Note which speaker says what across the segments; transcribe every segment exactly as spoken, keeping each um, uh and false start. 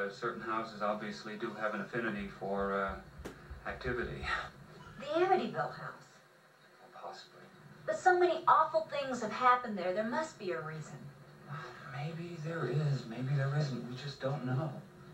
Speaker 1: uh, certain houses obviously do have an affinity for uh, activity.
Speaker 2: The Amityville house.
Speaker 1: Well, possibly.
Speaker 2: But so many awful things have happened there, there must be a reason.
Speaker 1: Maybe there is, maybe there isn't. We just don't know.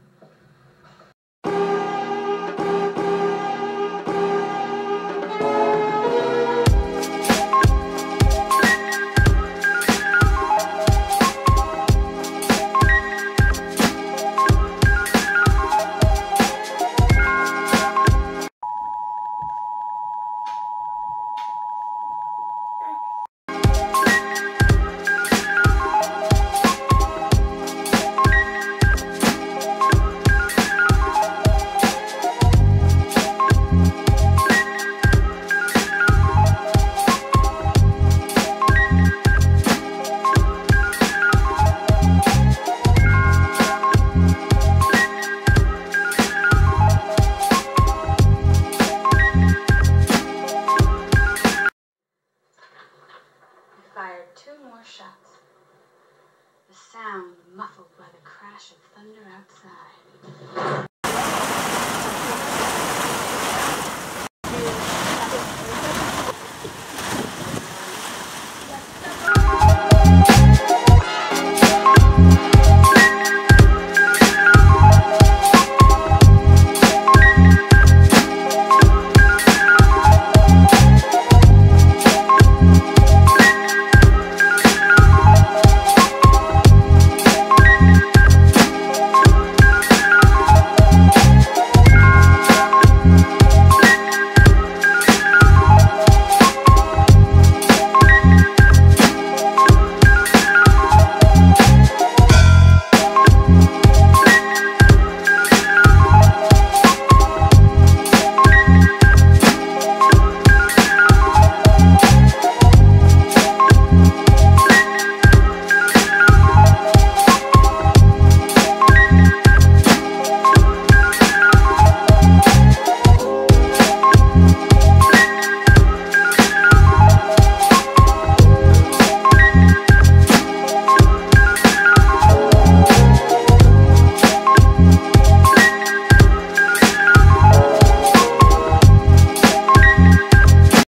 Speaker 3: Fired two more shots. The sound muffled by the crash of thunder outside.